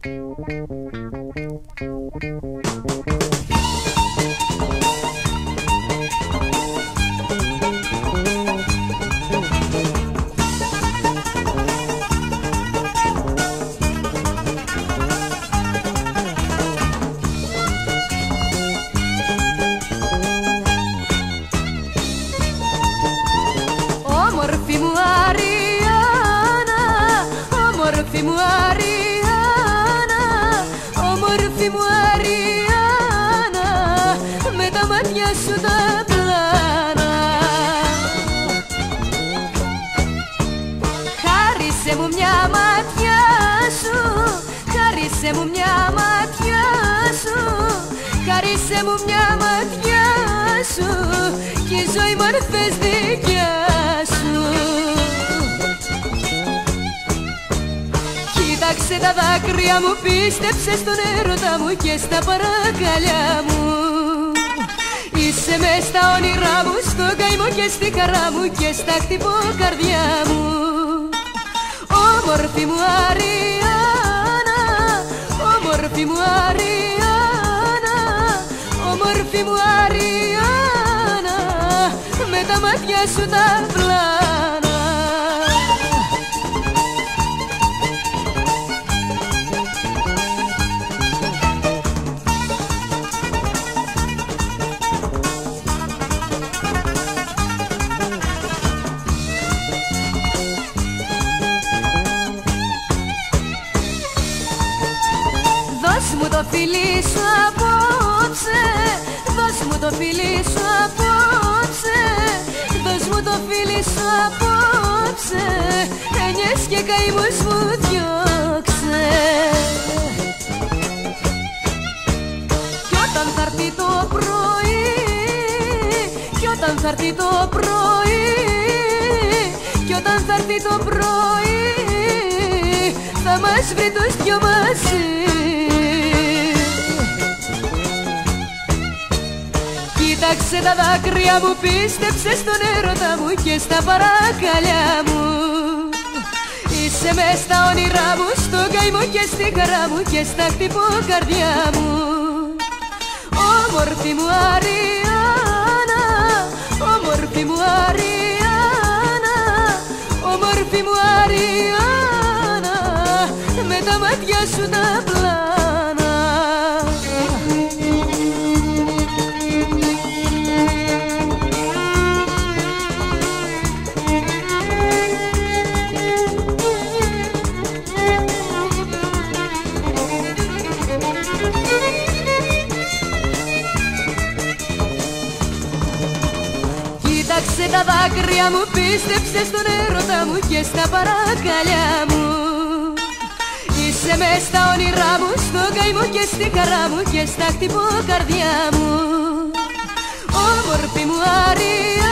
Όμορφη μου Αριάννα, όμορφη μου Αριάννα, όμορφη μου Αριάννα, με τα μάτια σου τα πλάνα. Χάρισε μου μια ματιά σου, χάρισε μου μια ματιά σου, χάρισε μου μια ματιά σου, κι η ζωή μου αν θες δικιά σου. Κοίταξε τα δάκρυα μου, πίστεψε στον έρωτα μου και στα παρακαλιά μου. Είσαι μες στα όνειρά μου, στον καημό και στη χαρά μου και στα χτυποκαρδιά μου. Όμορφη μου Αριάννα, όμορφη μου Αριάννα, όμορφη μου Αριάννα, με τα μάτια σου τα πλάνα. Δώσ' μου το φιλί σου απόψε, δώσ' μου το φιλί σου απόψε, δώσ' μου το φιλί σου απόψε, έννοιες και καημούς μου διώξε. Κι όταν θα έρθει το πρωί, κι όταν θα έρθει το πρωί, κι όταν θα έρθει το πρωί, θα μας βρει τους δυο μαζί. Κοίταξε τα δάκρυα μου, πίστεψε στον έρωτα μου και στα παρακαλιά μου. Είσαι μες στα όνειρά μου, στον καημό και στη χαρά μου και στα χτυποκαρδιά μου. Όμορφη μου Αριάννα, όμορφη μου Αριάννα, όμορφη μου Αριάννα, με τα μάτια σου τα πλάνα. Κοίταξε τα δάκρυα μου, πίστεψε στον έρωτα μου και στα παρακαλιά μου. Είσαι μες στα όνειρά μου, στον καημό και στη χαρά μου και στα χτυποκαρδιά μου. Όμορφη μου Αριάννα,